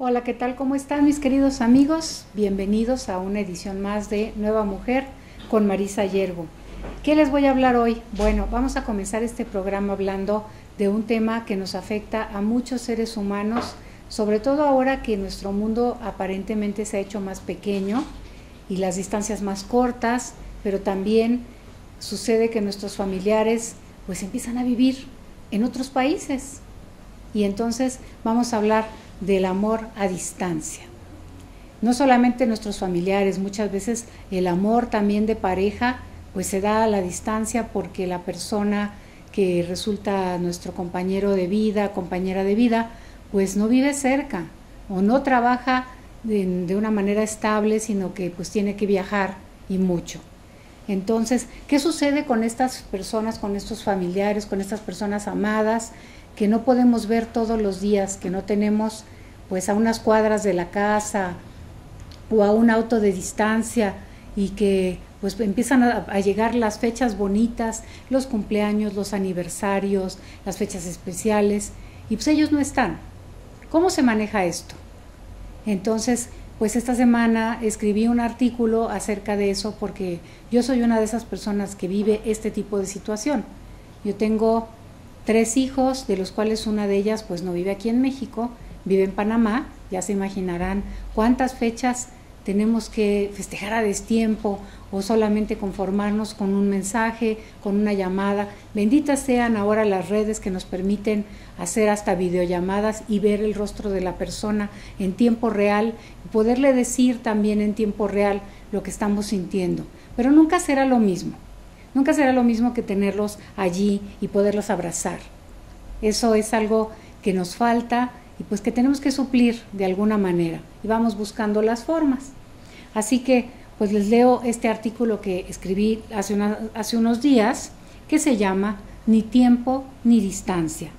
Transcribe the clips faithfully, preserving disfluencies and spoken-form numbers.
Hola, ¿qué tal? ¿Cómo están mis queridos amigos? Bienvenidos a una edición más de Nueva Mujer con Marisa Yergo. ¿Qué les voy a hablar hoy? Bueno, vamos a comenzar este programa hablando de un tema que nos afecta a muchos seres humanos, sobre todo ahora que nuestro mundo aparentemente se ha hecho más pequeño y las distancias más cortas, pero también sucede que nuestros familiares pues empiezan a vivir en otros países. Y entonces vamos a hablar del amor a distancia. No solamente nuestros familiares, muchas veces el amor también de pareja pues se da a la distancia porque la persona que resulta nuestro compañero de vida, compañera de vida, pues no vive cerca o no trabaja de, de una manera estable, sino que pues tiene que viajar y mucho. Entonces, ¿qué sucede con estas personas, con estos familiares, con estas personas amadas que no podemos ver todos los días, que no tenemos pues a unas cuadras de la casa o a un auto de distancia y que pues empiezan a, a llegar las fechas bonitas, los cumpleaños, los aniversarios, las fechas especiales y pues ellos no están? ¿Cómo se maneja esto? Entonces, pues esta semana escribí un artículo acerca de eso porque yo soy una de esas personas que vive este tipo de situación. Yo tengo tres hijos, de los cuales una de ellas pues no vive aquí en México, vive en Panamá. Ya se imaginarán cuántas fechas tenemos que festejar a destiempo o solamente conformarnos con un mensaje, con una llamada. Benditas sean ahora las redes que nos permiten hacer hasta videollamadas y ver el rostro de la persona en tiempo real, y poderle decir también en tiempo real lo que estamos sintiendo. Pero nunca será lo mismo. Nunca será lo mismo que tenerlos allí y poderlos abrazar. Eso es algo que nos falta y pues que tenemos que suplir de alguna manera. Y vamos buscando las formas. Así que pues les leo este artículo que escribí hace, una, hace unos días, que se llama Ni tiempo ni distancia.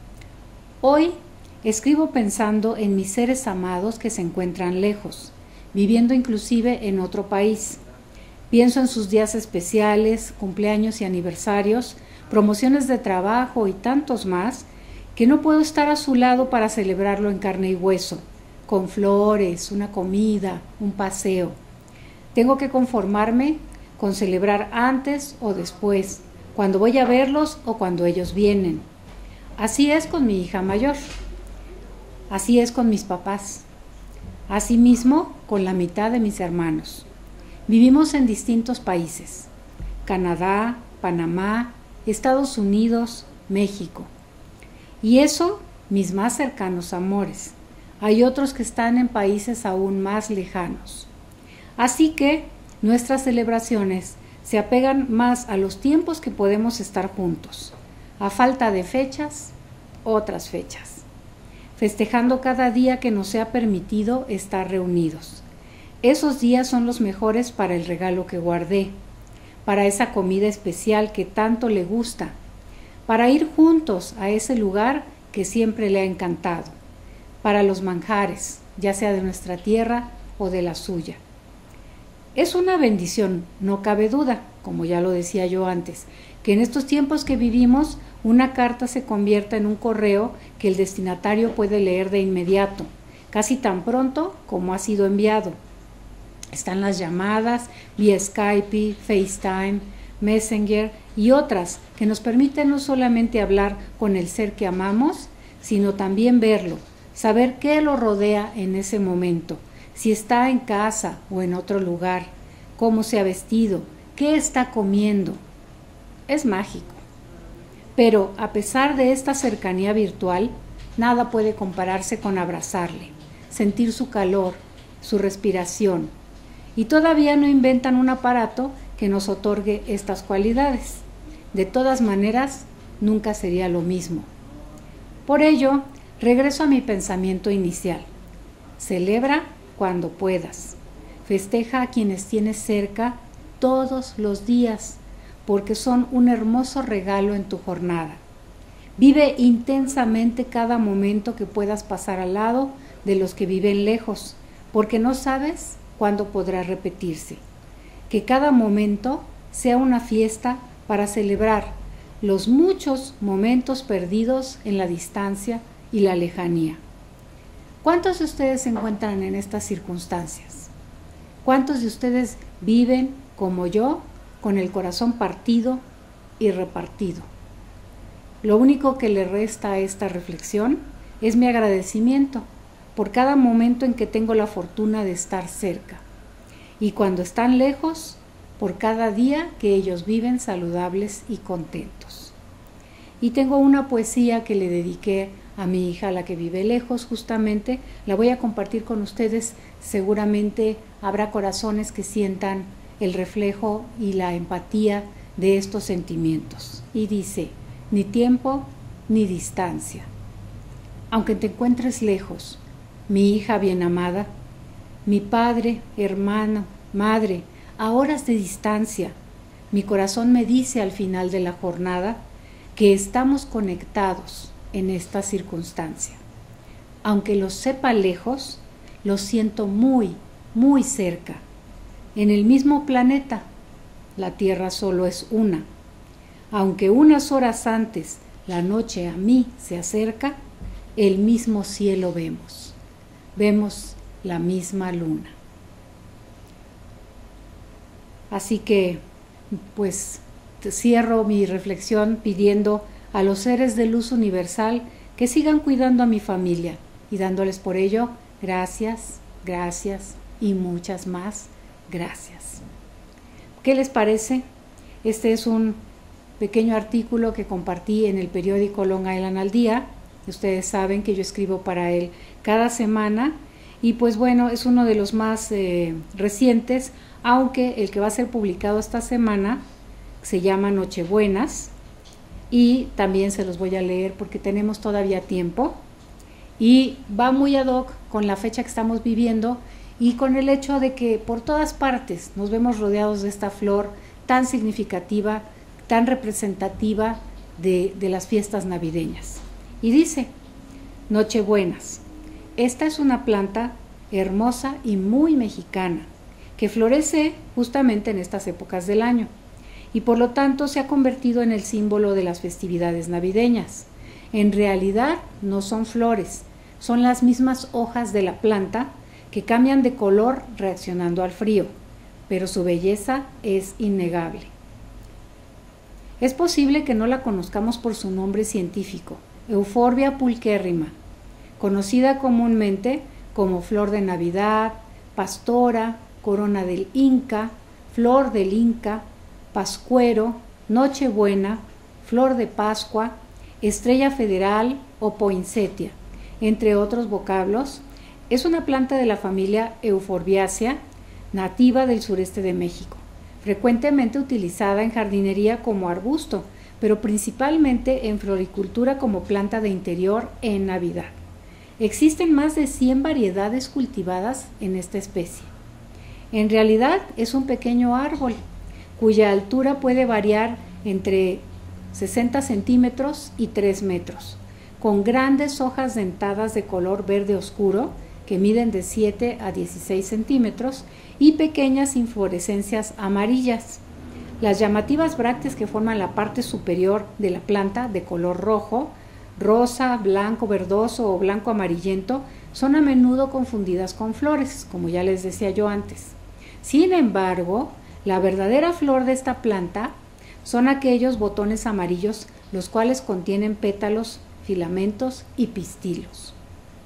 Hoy escribo pensando en mis seres amados que se encuentran lejos, viviendo inclusive en otro país. Pienso en sus días especiales, cumpleaños y aniversarios, promociones de trabajo y tantos más, que no puedo estar a su lado para celebrarlo en carne y hueso, con flores, una comida, un paseo. Tengo que conformarme con celebrar antes o después, cuando voy a verlos o cuando ellos vienen. Así es con mi hija mayor, así es con mis papás, asimismo con la mitad de mis hermanos. Vivimos en distintos países: Canadá, Panamá, Estados Unidos, México. Y eso, mis más cercanos amores. Hay otros que están en países aún más lejanos. Así que nuestras celebraciones se apegan más a los tiempos que podemos estar juntos. A falta de fechas, otras fechas. Festejando cada día que nos sea permitido estar reunidos. Esos días son los mejores para el regalo que guardé, para esa comida especial que tanto le gusta, para ir juntos a ese lugar que siempre le ha encantado, para los manjares, ya sea de nuestra tierra o de la suya. Es una bendición, no cabe duda, como ya lo decía yo antes, que en estos tiempos que vivimos, una carta se convierta en un correo que el destinatario puede leer de inmediato, casi tan pronto como ha sido enviado. Están las llamadas vía Skype, FaceTime, Messenger y otras que nos permiten no solamente hablar con el ser que amamos, sino también verlo, saber qué lo rodea en ese momento, si está en casa o en otro lugar, cómo se ha vestido, qué está comiendo. Es mágico. Pero a pesar de esta cercanía virtual, nada puede compararse con abrazarle, sentir su calor, su respiración. Y todavía no inventan un aparato que nos otorgue estas cualidades. De todas maneras, nunca sería lo mismo. Por ello, regreso a mi pensamiento inicial. Celebra cuando puedas. Festeja a quienes tienes cerca todos los días, porque son un hermoso regalo en tu jornada. Vive intensamente cada momento que puedas pasar al lado de los que viven lejos, porque no sabes cuándo podrá repetirse. Que cada momento sea una fiesta para celebrar los muchos momentos perdidos en la distancia y la lejanía. ¿Cuántos de ustedes se encuentran en estas circunstancias? ¿Cuántos de ustedes viven como yo, con el corazón partido y repartido? Lo único que le resta a esta reflexión es mi agradecimiento por cada momento en que tengo la fortuna de estar cerca, y cuando están lejos, por cada día que ellos viven saludables y contentos. Y tengo una poesía que le dediqué a mi hija, la que vive lejos, justamente, la voy a compartir con ustedes. Seguramente habrá corazones que sientan el reflejo y la empatía de estos sentimientos. Y dice: ni tiempo ni distancia. Aunque te encuentres lejos, mi hija bien amada, mi padre, hermano, madre, a horas de distancia, mi corazón me dice al final de la jornada que estamos conectados en esta circunstancia. Aunque los sepa lejos, los siento muy, muy cerca. En el mismo planeta, la Tierra solo es una. Aunque unas horas antes la noche a mí se acerca, el mismo cielo vemos. Vemos la misma luna. Así que, pues, cierro mi reflexión pidiendo a los seres de luz universal que sigan cuidando a mi familia y dándoles por ello gracias, gracias y muchas más gracias. ¿Qué les parece? Este es un pequeño artículo que compartí en el periódico Long Island al Día. Ustedes saben que yo escribo para él cada semana y pues bueno, es uno de los más eh, recientes, aunque el que va a ser publicado esta semana se llama Nochebuenas, y también se los voy a leer porque tenemos todavía tiempo y va muy ad hoc con la fecha que estamos viviendo y con el hecho de que por todas partes nos vemos rodeados de esta flor tan significativa, tan representativa de, de las fiestas navideñas. Y dice: Nochebuenas. Esta es una planta hermosa y muy mexicana que florece justamente en estas épocas del año y por lo tanto se ha convertido en el símbolo de las festividades navideñas. En realidad no son flores, son las mismas hojas de la planta que cambian de color reaccionando al frío, pero su belleza es innegable. Es posible que no la conozcamos por su nombre científico, Euphorbia pulcherrima, conocida comúnmente como flor de Navidad, pastora, corona del Inca, flor del Inca, pascuero, nochebuena, flor de Pascua, estrella federal o poinsettia, entre otros vocablos. Es una planta de la familia Euphorbiaceae, nativa del sureste de México, frecuentemente utilizada en jardinería como arbusto, pero principalmente en floricultura como planta de interior en Navidad. Existen más de cien variedades cultivadas en esta especie. En realidad es un pequeño árbol, cuya altura puede variar entre sesenta centímetros y tres metros, con grandes hojas dentadas de color verde oscuro que miden de siete a dieciséis centímetros y pequeñas inflorescencias amarillas. Las llamativas brácteas que forman la parte superior de la planta, de color rojo, rosa, blanco verdoso o blanco amarillento, son a menudo confundidas con flores, como ya les decía yo antes. Sin embargo, la verdadera flor de esta planta son aquellos botones amarillos, los cuales contienen pétalos, filamentos y pistilos.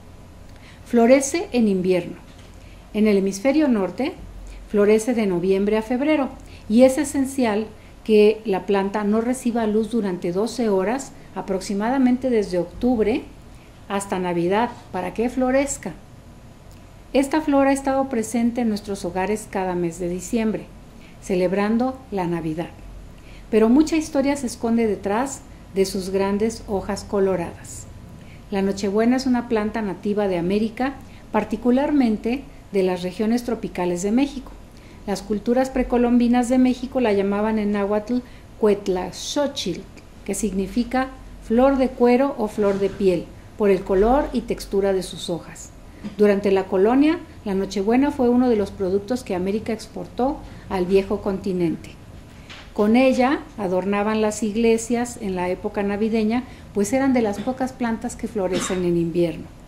Florece en invierno. En el hemisferio norte, florece de noviembre a febrero y es esencial que la planta no reciba luz durante doce horas, aproximadamente desde octubre hasta Navidad, para que florezca. Esta flor ha estado presente en nuestros hogares cada mes de diciembre, celebrando la Navidad. Pero mucha historia se esconde detrás de sus grandes hojas coloradas. La nochebuena es una planta nativa de América, particularmente de las regiones tropicales de México. Las culturas precolombinas de México la llamaban en náhuatl Cuetlaxochitl, que significa flor de cuero o flor de piel, por el color y textura de sus hojas. Durante la colonia, la nochebuena fue uno de los productos que América exportó al viejo continente. Con ella adornaban las iglesias en la época navideña, pues eran de las pocas plantas que florecen en invierno.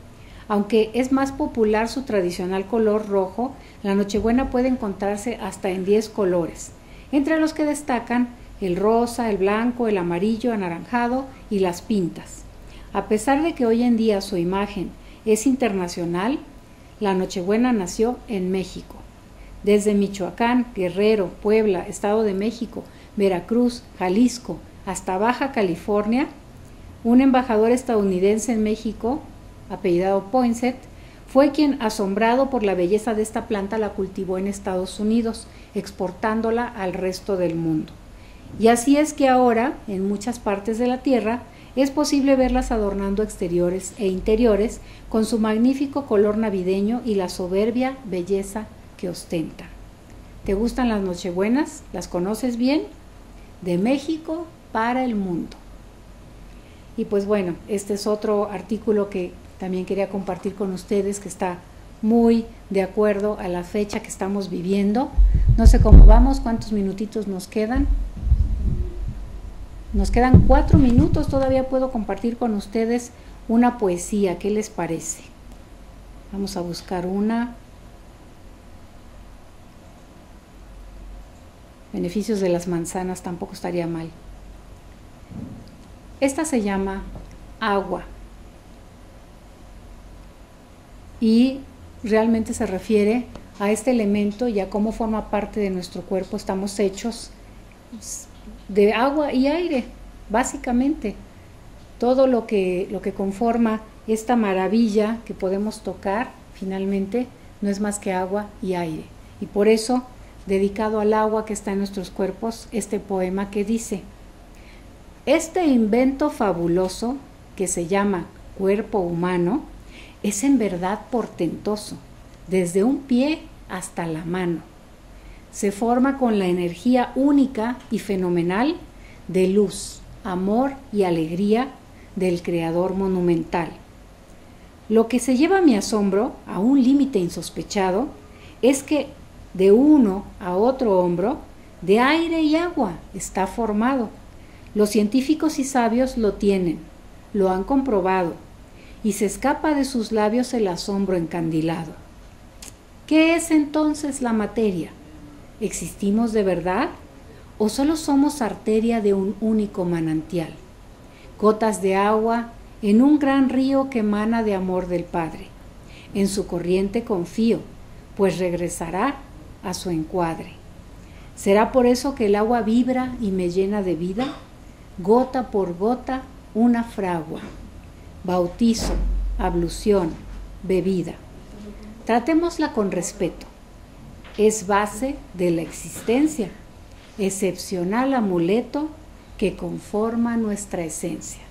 Aunque es más popular su tradicional color rojo, la Nochebuena puede encontrarse hasta en diez colores, entre los que destacan el rosa, el blanco, el amarillo, anaranjado y las pintas. A pesar de que hoy en día su imagen es internacional, la Nochebuena nació en México. Desde Michoacán, Guerrero, Puebla, Estado de México, Veracruz, Jalisco, hasta Baja California, un embajador estadounidense en México, apellidado Poinsett, fue quien, asombrado por la belleza de esta planta, la cultivó en Estados Unidos, exportándola al resto del mundo. Y así es que ahora, en muchas partes de la Tierra, es posible verlas adornando exteriores e interiores con su magnífico color navideño y la soberbia belleza que ostentan. ¿Te gustan las Nochebuenas? ¿Las conoces bien? De México para el mundo. Y pues bueno, este es otro artículo que también quería compartir con ustedes, que está muy de acuerdo a la fecha que estamos viviendo. No sé cómo vamos, cuántos minutitos nos quedan. Nos quedan cuatro minutos, todavía puedo compartir con ustedes una poesía. ¿Qué les parece? Vamos a buscar una. Beneficios de las manzanas, tampoco estaría mal. Esta se llama Agua y realmente se refiere a este elemento y a cómo forma parte de nuestro cuerpo. Estamos hechos de agua y aire, básicamente. Todo lo que, lo que conforma esta maravilla que podemos tocar, finalmente, no es más que agua y aire. Y por eso, dedicado al agua que está en nuestros cuerpos, este poema que dice: este invento fabuloso, que se llama cuerpo humano, es en verdad portentoso, desde un pie hasta la mano. Se forma con la energía única y fenomenal de luz, amor y alegría del Creador monumental. Lo que se lleva mi asombro a un límite insospechado es que de uno a otro hombro, de aire y agua, está formado. Los científicos y sabios lo tienen, lo han comprobado, y se escapa de sus labios el asombro encandilado. ¿Qué es entonces la materia? ¿Existimos de verdad? ¿O solo somos arteria de un único manantial? Gotas de agua en un gran río que emana de amor del Padre. En su corriente confío, pues regresará a su encuadre. ¿Será por eso que el agua vibra y me llena de vida? Gota por gota, una fragua. Bautizo, ablución, bebida. Tratémosla con respeto. Es base de la existencia, excepcional amuleto que conforma nuestra esencia.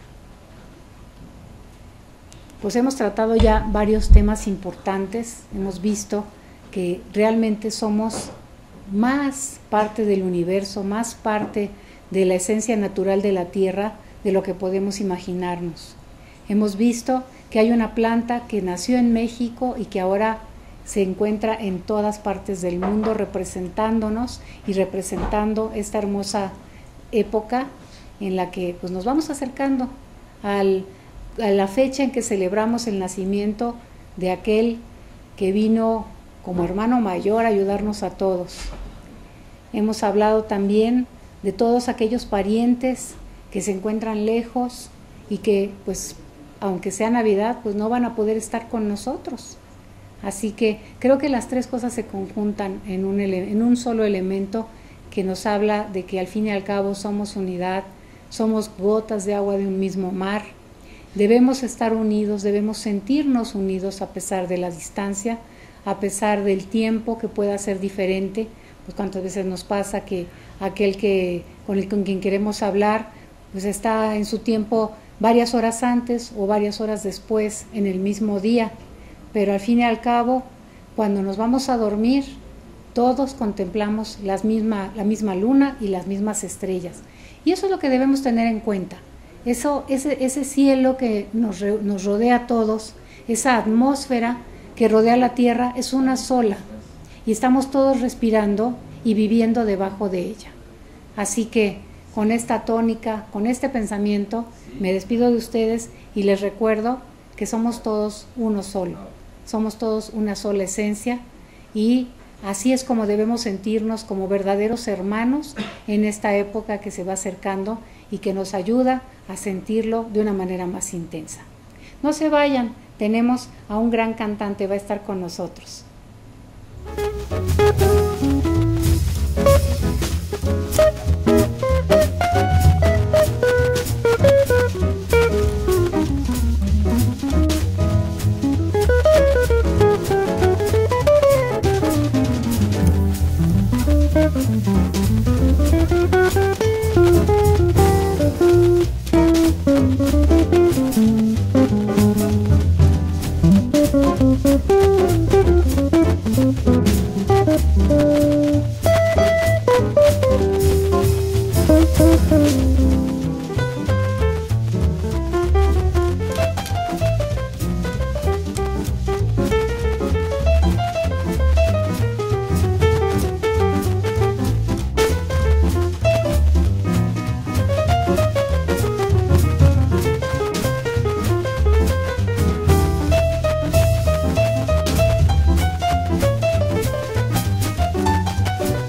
Pues hemos tratado ya varios temas importantes, hemos visto que realmente somos más parte del universo, más parte de la esencia natural de la Tierra de lo que podemos imaginarnos. Hemos visto que hay una planta que nació en México y que ahora se encuentra en todas partes del mundo representándonos y representando esta hermosa época en la que pues, nos vamos acercando al, a la fecha en que celebramos el nacimiento de aquel que vino como hermano mayor a ayudarnos a todos. Hemos hablado también de todos aquellos parientes que se encuentran lejos y que, pues, aunque sea Navidad, pues no van a poder estar con nosotros. Así que creo que las tres cosas se conjuntan en un, ele- en un solo elemento que nos habla de que al fin y al cabo somos unidad, somos gotas de agua de un mismo mar. Debemos estar unidos, debemos sentirnos unidos a pesar de la distancia, a pesar del tiempo que pueda ser diferente. Pues cuántas veces nos pasa que aquel que con el con quien queremos hablar pues está en su tiempo varias horas antes o varias horas después en el mismo día, pero al fin y al cabo cuando nos vamos a dormir todos contemplamos las misma, la misma luna y las mismas estrellas, y eso es lo que debemos tener en cuenta. Eso, ese, ese cielo que nos, nos rodea a todos, esa atmósfera que rodea la Tierra es una sola y estamos todos respirando y viviendo debajo de ella. Así que con esta tónica, con este pensamiento, me despido de ustedes y les recuerdo que somos todos uno solo, somos todos una sola esencia, y así es como debemos sentirnos como verdaderos hermanos en esta época que se va acercando y que nos ayuda a sentirlo de una manera más intensa. No se vayan, tenemos a un gran cantante, va a estar con nosotros.